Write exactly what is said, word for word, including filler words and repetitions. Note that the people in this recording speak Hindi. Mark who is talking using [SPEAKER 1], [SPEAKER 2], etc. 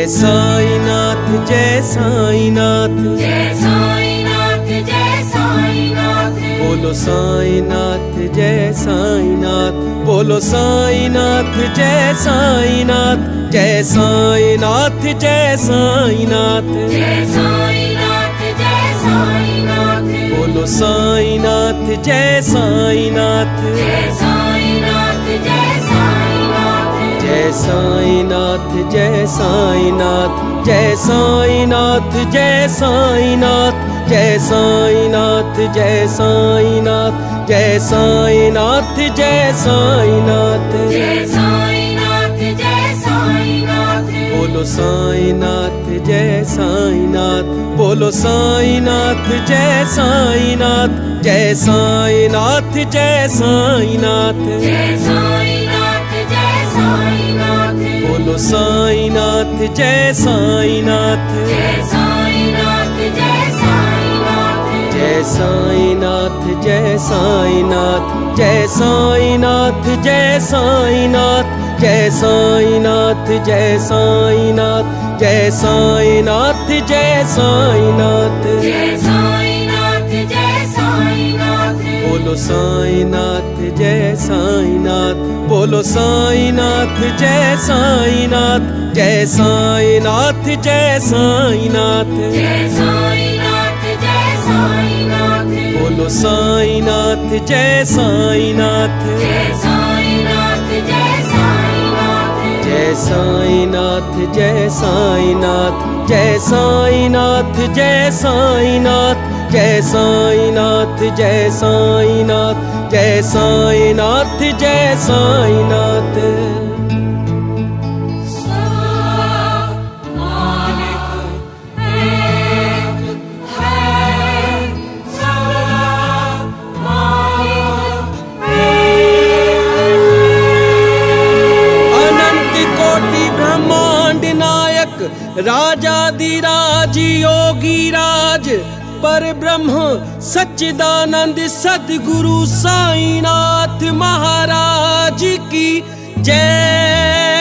[SPEAKER 1] साईनाथ जय साईनाथ
[SPEAKER 2] जय साईनाथ जय साईनाथ
[SPEAKER 1] बोलो साईनाथ जय साईनाथ बोलो साईनाथ जय साईनाथ जय साईनाथ जय साईनाथ
[SPEAKER 2] जय साईनाथ जय साईनाथ
[SPEAKER 1] बोलो साईनाथ जय साईनाथ
[SPEAKER 2] जय साईनाथ जय साईनाथ
[SPEAKER 1] जय साईनाथ जय साईनाथ जय साईनाथ जय साईनाथ जय साईनाथ जय साईनाथ जय साईनाथ जय साईनाथ
[SPEAKER 2] जय साईनाथ जय साईनाथ
[SPEAKER 1] बोलो साईनाथ जय साईनाथ बोलो साईनाथ जय साईनाथ जय साईनाथ जय साईनाथ
[SPEAKER 2] जय साईनाथ जय साईनाथ
[SPEAKER 1] बोलो साईनाथ जय साईनाथ
[SPEAKER 2] जय साईनाथ जय साईनाथ
[SPEAKER 1] जय साईनाथ जय साईनाथ जय साईनाथ जय साईनाथ जय साईनाथ जय साईनाथ जय साईनाथ जय साईनाथ
[SPEAKER 2] जय साईनाथ जय साईनाथ
[SPEAKER 1] बोलो साईनाथ जय साईनाथ बोलो साईनाथ जय साईनाथ जय साईनाथ जय साईनाथ
[SPEAKER 2] जय साईनाथ जय साईनाथ
[SPEAKER 1] बोलो साईनाथ जय साईनाथ
[SPEAKER 2] जय साईनाथ जय साईनाथ
[SPEAKER 1] जय साईनाथ जय साईनाथ जय साईनाथ जय साईनाथ जय साईनाथ जय साईनाथ जय साईनाथ जय साईनाथ राजाधिराज योगी राज पर ब्रह्म सच्चिदानंद सद्गुरु साईनाथ महाराज की जय।